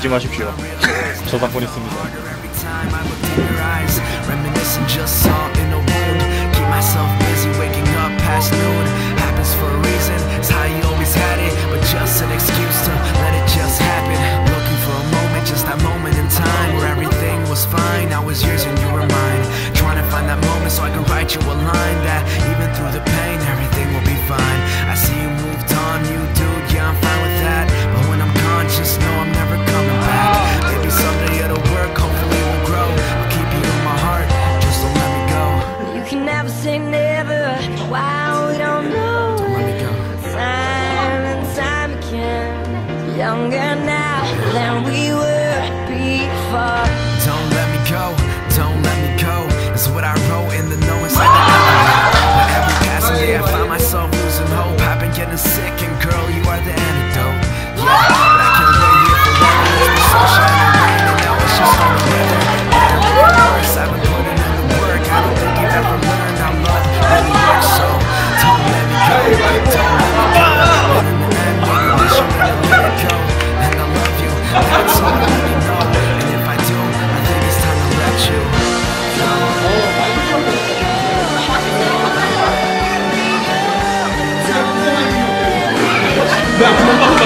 조심하십시오. 저작권 있습니다. Say never, wow, we don't know. Don't let me go. Time and time again, younger now than we were before. Don't let me go, don't let me go. That's what I wrote in the note inside the envelope. But every passing day I find myself losing hope. I've been getting sick and girl, you are the antidote. Yeah, but I can't wait here forever. It's the sunshine and rain and now it's just on the weather. Yeah, of course I've been putting in the work. I don't think you've ever learned how love really works. So don't let me go, don't let me go. But in the end, you're the mission when I let it go. And I love you, that's all I really know. And if I do, I think it's time to let you go.